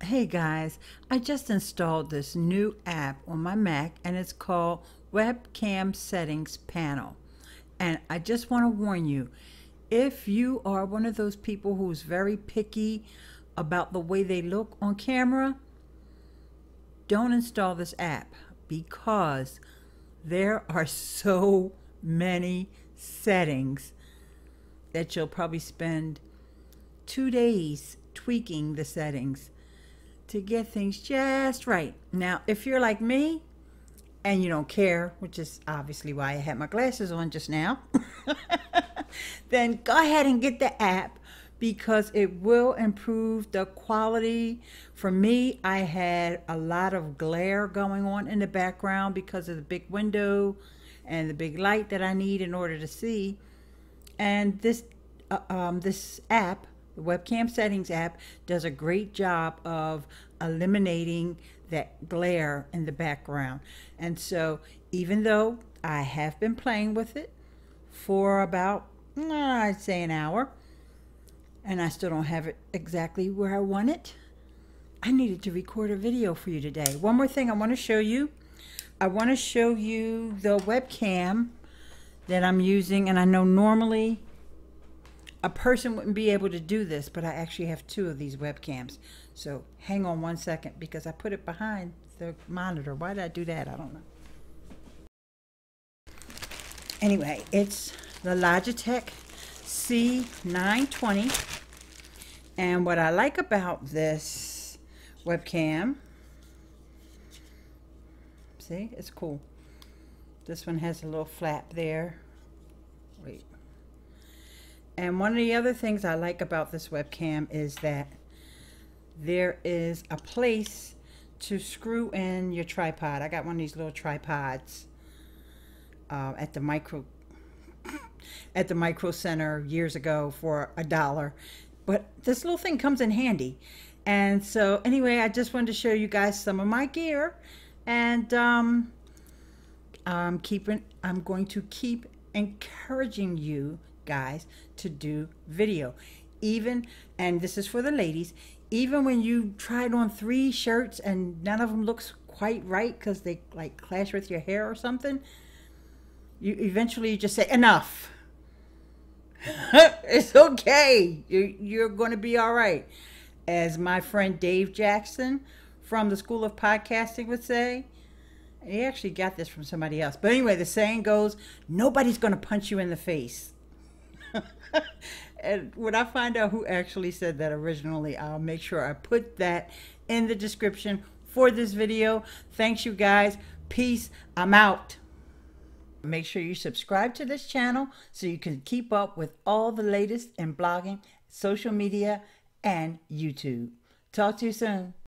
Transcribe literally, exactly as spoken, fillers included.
Hey guys, I just installed this new app on my Mac and it's called Webcam Settings Panel. And I just want to warn you, if you are one of those people who's very picky about the way they look on camera, don't install this app because there are so many settings that you'll probably spend two days tweaking the settings to get things just right. Now, if you're like me and you don't care, which is obviously why I had my glasses on just now, then go ahead and get the app because it will improve the quality. For me, I had a lot of glare going on in the background because of the big window and the big light that I need in order to see. And this uh, um, this app, the Webcam Settings app, does a great job of eliminating that glare in the background. And so even though I have been playing with it for about, uh, I'd say an hour, and I still don't have it exactly where I want it, I needed to record a video for you today. One more thing I want to show you. I want to show you the webcam that I'm using, and I know normally a person wouldn't be able to do this, but I actually have two of these webcams. So hang on one second because I put it behind the monitor. Why did I do that? I don't know. Anyway, it's the Logitech C nine twenty. And what I like about this webcam, see, it's cool. This one has a little flap there. Wait. And one of the other things I like about this webcam is that there is a place to screw in your tripod. I got one of these little tripods uh, at the micro at the Micro Center years ago for a dollar. But this little thing comes in handy. And so anyway, I just wanted to show you guys some of my gear. And um, I'm keeping I'm going to keep encouraging you guys to do video, even, and this is for the ladies, even when you tried on three shirts and none of them looks quite right because they like clash with your hair or something, you eventually you just say enough. It's okay, you're, you're going to be all right. As my friend Dave Jackson from the School of Podcasting would say, he actually got this from somebody else, but anyway, the saying goes, nobody's going to punch you in the face. And when I find out who actually said that originally, I'll make sure I put that in the description for this video. Thanks you guys. Peace. I'm out. Make sure you subscribe to this channel so you can keep up with all the latest in blogging, social media, and YouTube. Talk to you soon.